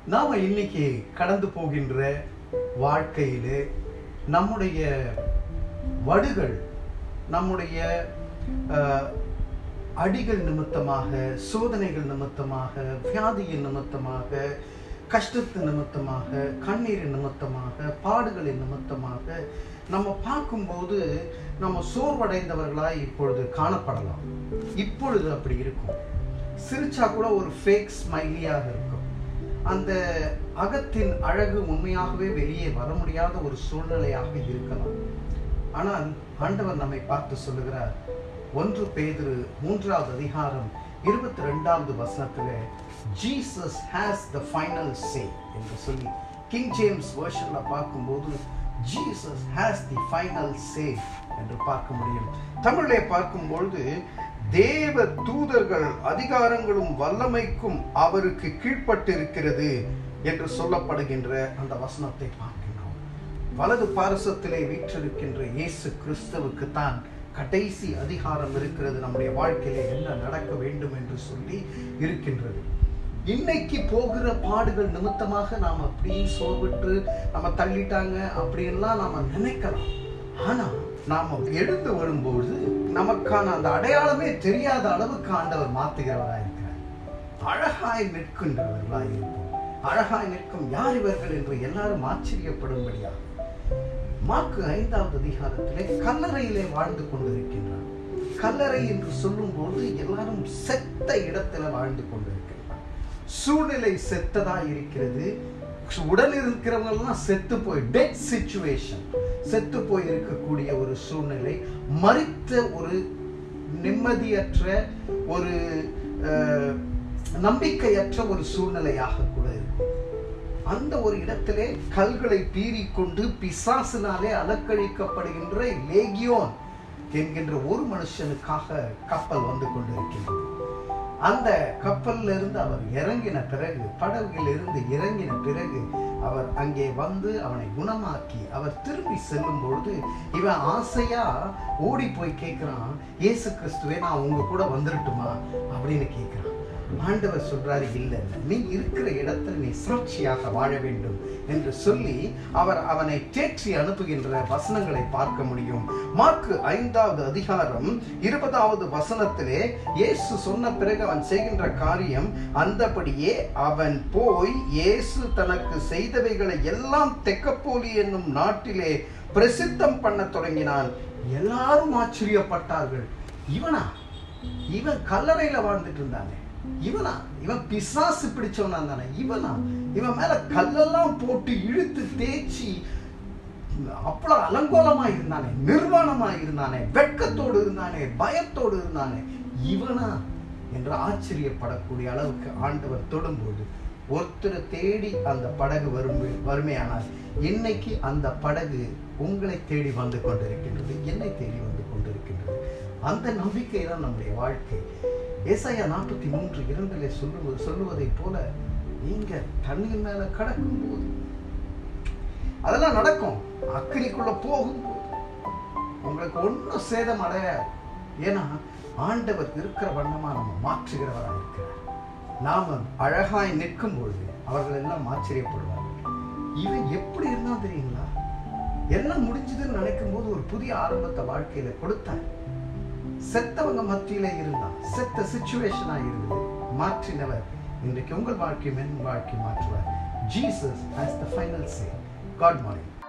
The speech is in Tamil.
நாம இன்னைக்கு கடந்து போகின்ற வாழ்க்கையிலே நம்முடைய வடுகள், நம்முடைய அடிகள் நிமித்தமாக, சோதனைகள் நிமித்தமாக, வியாதியின் நிமித்தமாக, கஷ்டத்தின் நிமித்தமாக, கண்ணீரின் நிமித்தமாக, பாடுகளின் நிமித்தமாக நம்ம பார்க்கும்போது நம்ம சோர்வடைந்தவர்களாய் இப்பொழுது காணப்படலாம். இப்பொழுது அப்படி இருக்கும். சிரிச்சா கூட ஒரு ஃபேக் ஸ்மைலியாக இருக்கும். அந்த அகத்தின் அழகு உண்மையாகவே வெளியே வர முடியாத ஒரு சூழ்நிலையாக இருக்கலாம். ஆனால் ஆண்டவர் நம்மை பார்த்து சொல்லுகிறார், 1 பேதுரு 3வது அதிகாரம் 22வது வசனத்திலே Jesus has the final say என்று சொல்லி, கிங் ஜேம்ஸ் வெர்ஷன்ல பார்க்கும்போது Jesus has the final say என்று பார்க்க முடியும். தமிழிலே பார்க்கும்பொழுது தேவ தூதர்கள் அதிகாரங்களும் வல்லமைக்கும் அவருக்கு கீழ்ப்பட்டிருக்கிறது என்று சொல்லப்படுகின்ற அந்த வசனத்தை பார்க்கிறோம். வலது பாரசத்திலே வீற்றிருக்கின்ற இயேசு கிறிஸ்துவுக்கு தான் கடைசி அதிகாரம் இருக்கிறது. நம்முடைய வாழ்க்கையிலே என்ன நடக்க வேண்டும் என்று சொல்லி இருக்கின்றது. இன்னைக்கு போகிற பாடுகள் நிமித்தமாக நாம் அப்படியே சோர்விட்டு நம்ம தள்ளிட்டாங்க அப்படின்லாம் நாம நினைக்கலாம். ஆனா நாம எழுந்து வரும்போது நமக்கான அந்த அடையாளமே தெரியாத அளவுக்கு ஆண்டவர் மாத்துகிறவராய் இருக்கிறார். அழகாய் நிற்கின்றவர்களாய் இருப்போம். அழகாய் நிற்கும் யார் இவர்கள் என்று எல்லாரும் ஆச்சரியப்படும்படியாக மார்க்கு 5வது அதிகாரத்திலே கல்லறையிலே வாழ்ந்து கொண்டிருக்கின்றார். கல்லறை என்று சொல்லும் போது எல்லாரும் செத்த இடத்துல வாழ்ந்து கொண்டிருக்கிறார். சூழ்நிலை செத்ததா இருக்கிறது. உடல் இருக்கிறவங்க எல்லாம் செத்து போய், டெட் சிச்சுவேஷன், செத்து போய் இருக்கக்கூடிய ஒரு சூழ்நிலை, மரித்த ஒரு நிம்மதியற்ற ஒரு நம்பிக்கையற்ற ஒரு சூழ்நிலையாக கூட இருக்கும். அந்த ஒரு இடத்திலே கல்களை பீறிக்கொண்டு பிசாசினாலே அலக்கழிக்கப்படுகின்ற லேகியோன் என்கின்ற ஒரு மனுஷனுக்காக கப்பல் வந்து கொண்டிருக்கின்றது. அந்த கப்பல்ல இருந்து அவர் இறங்கின பிறகு, படகுல இருந்து இறங்கின பிறகு அவர் அங்கே வந்து அவனை குணமாக்கி அவர் திரும்பி செல்லும் பொழுது இவன் ஆசையா ஓடி போய் கேட்கிறான், இயேசு கிறிஸ்துவே நான் உங்க கூட வந்துடட்டுமா அப்படின்னு கேட்கிறான். ஆண்டவர் சொல்றாரு, இல்ல இல்ல, நீ இருக்கிற இடத்துல நீ சாட்சியாக வாழ வேண்டும் என்று சொல்லி அவனை தேற்றி அனுப்புகின்ற வசனங்களை பார்க்க முடியும். மார்க்கு 5வது அதிகாரம் 20வது வசனத்திலே இயேசு சொன்ன பிறகு அவன் செய்கின்ற காரியம், அந்தபடியே அவன் போய் இயேசு தனக்கு செய்தவைகளை எல்லாம் தெக்கப்போலி என்னும் நாட்டிலே பிரசித்தம் பண்ண தொடங்கினான். எல்லாரும் ஆச்சரியப்பட்டார்கள். இவன் கல்லறையில வாழ்ந்துட்டு இருந்தானே, இவன் பிசாசு பிடிச்சவனா தானே, இவன் மேல கல்லெல்லாம் போட்டு இழுத்து தேய்ச்சி அவ்வளவு அலங்கோலமா இருந்தானே, நிர்வாணமா இருந்தானே, வெட்கத்தோடு இருந்தானே, பயத்தோடு இருந்தானே, இவனா என்று ஆச்சரியப்படக்கூடிய அளவுக்கு ஆண்டவர் தொடும்போது ஒருத்தரை தேடி அந்த படகு வறுமையானால் இன்னைக்கு அந்த படகு உங்களை தேடி வந்து கொண்டிருக்கின்றது, என்னை தேடி வந்து கொண்டிருக்கின்றது. அந்த நம்பிக்கை தான் நம்முடைய வாழ்க்கை. ஏசாயா 43:2 சொல்லுவதை போல, நீங்க தண்ணீர் மேல கடக்கும் போது அதெல்லாம் நடக்கும். அக்கினிக்குள்ள போகும்போது உங்களுக்கு ஒன்றும் சேதம் அடையாது. ஏன்னா ஆண்டவர் இருக்கிற வண்ணமா நம்ம மாற்றுகிறவராக இருக்கிறார். நாம அழகாய் நிற்கும் பொழுது அவர்கள் எல்லாம் ஆச்சரியப்படுவார்கள். இவன் எப்படி இருந்தா தெரியுங்களா, எல்லாம் முடிஞ்சதுன்னு நினைக்கும் போது ஒரு புதிய ஆரம்பத்தை வாழ்க்கையில கொடுத்தார். செத்தவங்க மத்தியில இருந்தான், செத்த சிச்சுவேஷனா இருந்தது, மாற்றினவர் இன்றைக்கு உங்கள் வாழ்க்கையும் என் வாழ்க்கை மாற்றுவார். Jesus has the final say. God morning.